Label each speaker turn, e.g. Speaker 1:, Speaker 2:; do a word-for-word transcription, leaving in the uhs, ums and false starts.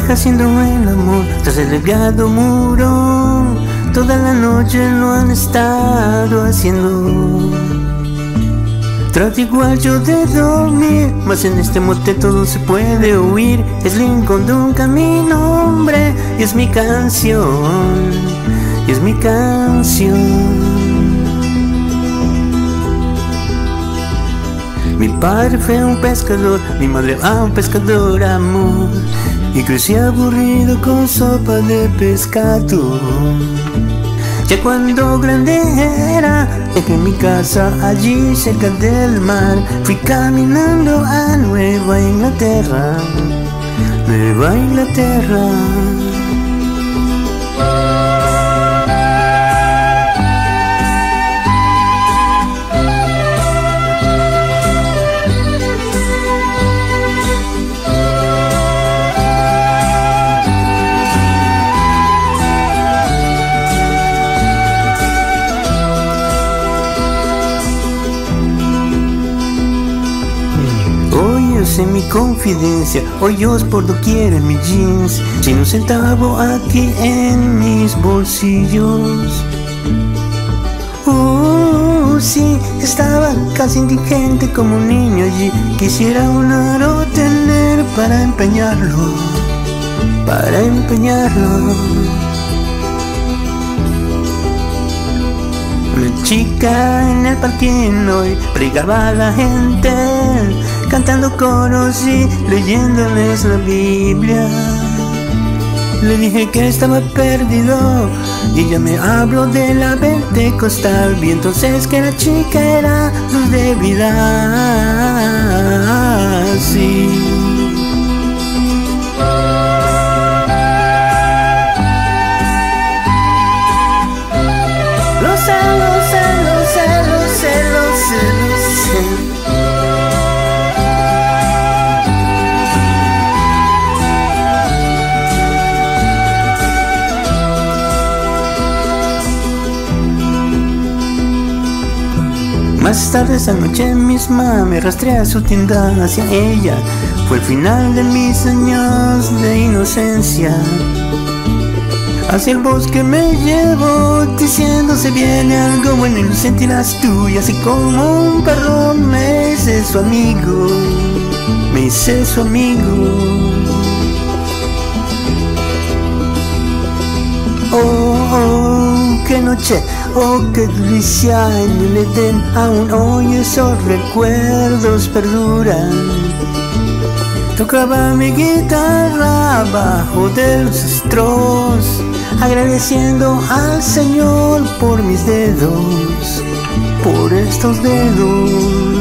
Speaker 1: haciendo el amor tras el delgado muro. Toda la noche lo han estado haciendo. Trato igual yo de dormir, mas en este motel todo se puede oír. Es Lincoln Duncan mi nombre y es mi canción, y es mi canción. Mi padre fue un pescador, mi madre a un pescador amor, y crecí aburrido con sopa de pescado. Ya cuando grande era, dejé mi casa allí cerca del mar. Fui caminando a Nueva Inglaterra, Nueva Inglaterra. En mi confidencia, hoyos por doquier en mis jeans, sin un centavo aquí en mis bolsillos. Uh, sí, estaba casi indigente como un niño allí. Quisiera un aro tener para empeñarlo, para empeñarlo. Una chica en el parking hoy predicaba a la gente, cantando coros y leyéndoles la Biblia. Le dije que estaba perdido y ella me habló de la pentecostal. Vi entonces que la chica era luz de vida, sí. Lo sé, lo sé, lo sé, lo sé, lo sé, lo sé. Más tarde esa noche misma me rastreé a su tienda hacia ella. Fue el final de mis años de inocencia. Hacia el bosque me llevo, diciendo se viene algo bueno y lo sentirás tú. Y así como un perro me hice su amigo, me hice su amigo. Oh, oh, qué noche, oh, qué delicia en el Edén. Aún hoy esos recuerdos perduran. Tocaba mi guitarra bajo de los astros, agradeciendo al Señor por mis dedos, por estos dedos.